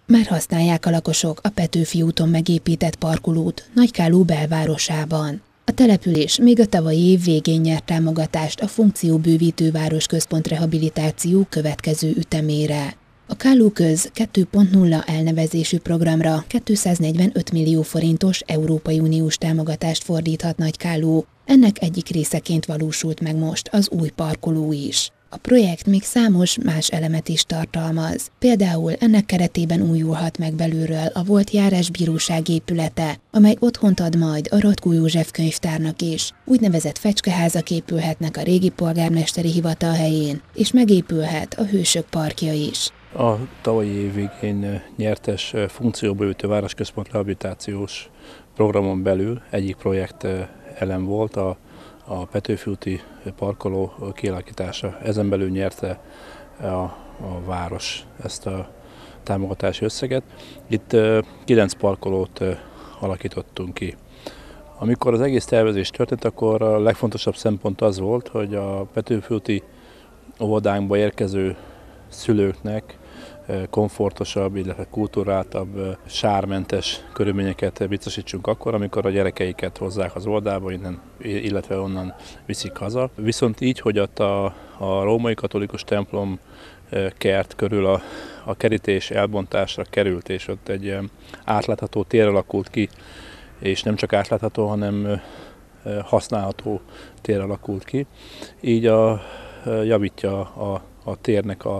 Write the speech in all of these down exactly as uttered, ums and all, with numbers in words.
Már használják a lakosok a Petőfi úton megépített parkolót Nagykálló belvárosában. A település még a tavalyi év végén nyert támogatást a funkcióbővítő városközpont rehabilitáció következő ütemére. A Kállóköz kettő pont nulla elnevezésű programra kétszáznegyvenöt millió forintos Európai Uniós támogatást fordíthat Nagykálló. Ennek egyik részeként valósult meg most az új parkoló is. A projekt még számos más elemet is tartalmaz. Például ennek keretében újulhat meg belülről a volt járásbíróság épülete, amely otthont ad majd a Ratkó József könyvtárnak is. Úgynevezett fecskeházak épülhetnek a régi polgármesteri hivatal helyén, és megépülhet a Hősök parkja is. A tavalyi év végén nyertes funkcióbővítő városközpont rehabilitációs programon belül egyik projekt elem volt a a Petőfi úti parkoló kialakítása. Ezen belül nyerte a, a város ezt a támogatási összeget. Itt kilenc parkolót alakítottunk ki. Amikor az egész tervezés történt, akkor a legfontosabb szempont az volt, hogy a Petőfi úti óvodánkba érkező szülőknek komfortosabb, illetve kulturáltabb, sármentes körülményeket biztosítsunk akkor, amikor a gyerekeiket hozzák az óvodába, innen, illetve onnan viszik haza. Viszont így, hogy ott a, a római katolikus templom kert körül a, a kerítés elbontásra került, és ott egy átlátható tér alakult ki, és nem csak átlátható, hanem használható tér alakult ki. Így a, javítja a, a térnek a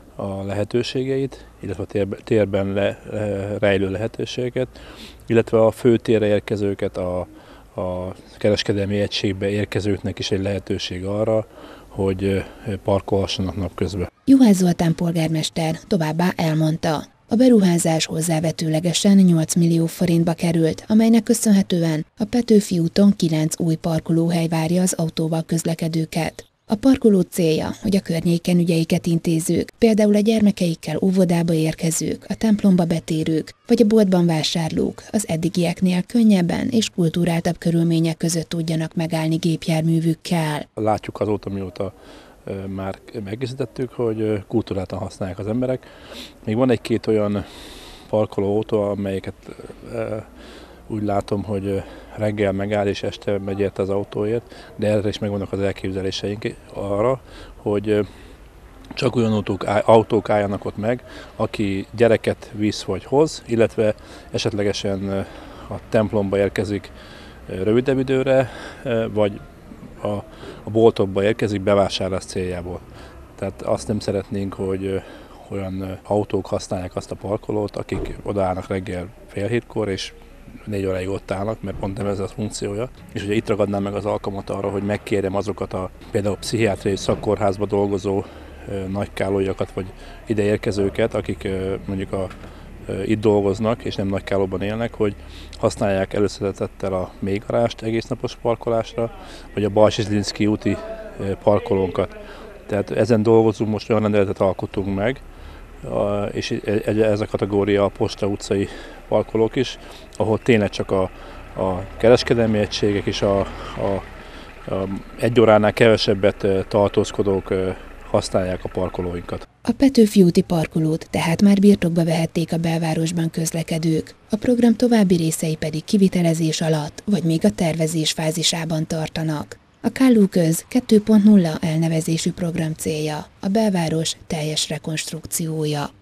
a lehetőségeit, illetve a térben le, le, rejlő lehetőségeket, illetve a főtérre érkezőket, a, a kereskedelmi egységbe érkezőknek is egy lehetőség arra, hogy parkolhassanak napközben. Juhász Zoltán polgármester továbbá elmondta, a beruházás hozzávetőlegesen nyolc millió forintba került, amelynek köszönhetően a Petőfi úton kilenc új parkolóhely várja az autóval közlekedőket. A parkoló célja, hogy a környéken ügyeiket intézők, például a gyermekeikkel óvodába érkezők, a templomba betérők, vagy a boltban vásárlók az eddigieknél könnyebben és kulturáltabb körülmények között tudjanak megállni gépjárművükkel. Látjuk azóta, mióta már megkészítettük, hogy kulturáltan használják az emberek. Még van egy-két olyan parkolóautó, amelyeket úgy látom, hogy reggel megáll és este megy érte az autóért, de erre is megvannak az elképzeléseink arra, hogy csak olyan autók, autók álljanak ott meg, aki gyereket visz vagy hoz, illetve esetlegesen a templomba érkezik rövidebb időre, vagy a, a boltokba érkezik bevásárlás céljából. Tehát azt nem szeretnénk, hogy olyan autók használják azt a parkolót, akik odaállnak reggel fél hétkor, és négy óráig ott állnak, mert pont nem ez a funkciója. És ugye itt ragadnám meg az alkalmat arra, hogy megkérjem azokat a például pszichiátriai szakkórházba dolgozó nagykállóiakat, vagy ide érkezőket, akik mondjuk a, itt dolgoznak, és nem Nagykállóban élnek, hogy használják előszeretettel a mélygarást egésznapos parkolásra, vagy a Balsiz-Zsilinszky úti parkolónkat. Tehát ezen dolgozunk, most olyan rendeletet alkotunk meg, és ez a kategória a Posta utcai parkolók is, ahol tényleg csak a, a kereskedelmi egységek és a, a, a egy óránál kevesebbet tartózkodók használják a parkolóinkat. A Petőfi úti parkolót tehát már birtokba vehették a belvárosban közlekedők, a program további részei pedig kivitelezés alatt, vagy még a tervezés fázisában tartanak. A Kállóköz kettő pont nulla elnevezésű program célja a belváros teljes rekonstrukciója.